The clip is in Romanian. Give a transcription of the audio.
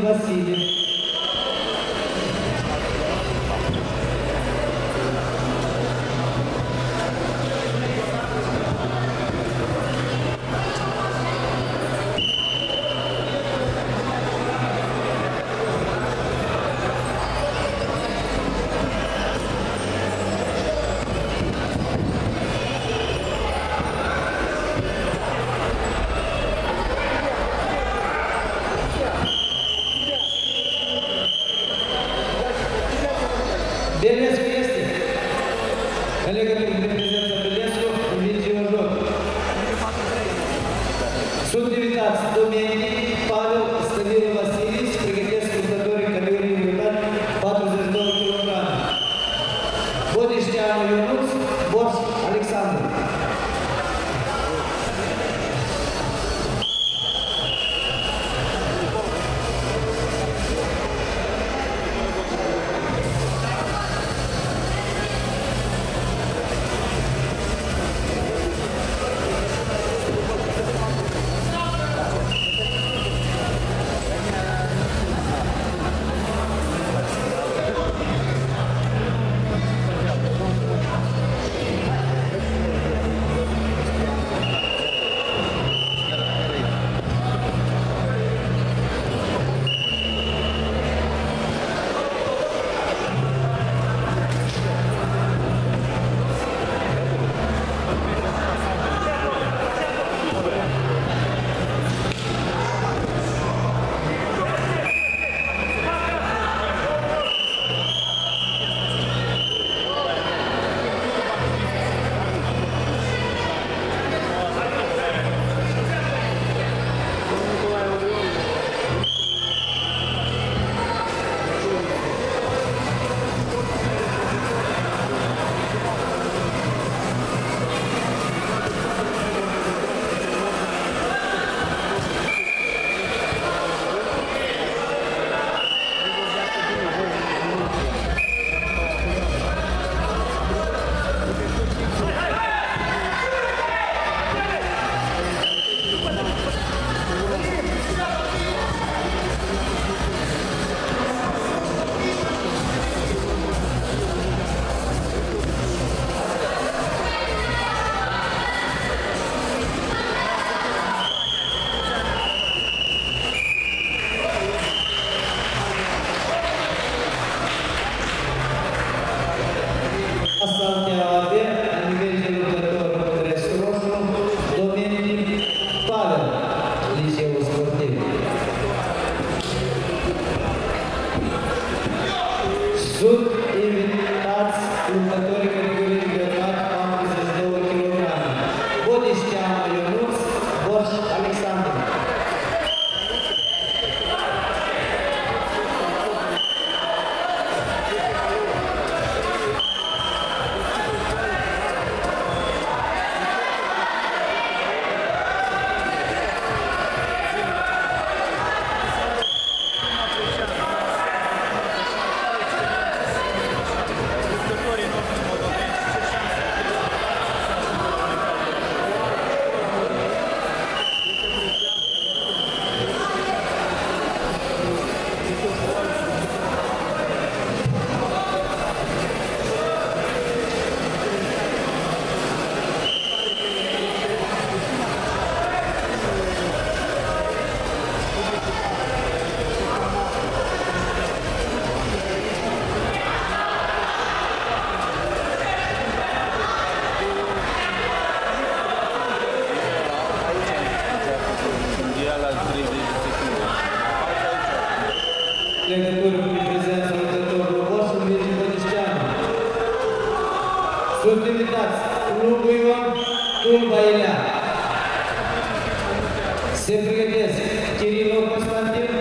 Vasile. Belescu este. În legătură cu prezența Belescu, învinge un joc. Sunt invitați Domenic, Pavel, Stăvilă Vasile, se pregătesc luptătorii categoriei militar 42 kg. Bodișteanu Ionuț, Borș Alexandru. Sunt invitați luptătorii categoriei militar 42 kg. Bodișteanu Ionuț, Borș Alexandru. Legătură cu prezența luptătorului Borș, învinge Bodișteanu. Sunt invitați Lubu Ion, Tulba Ilea. Se pregătesc Chirilov Constantin,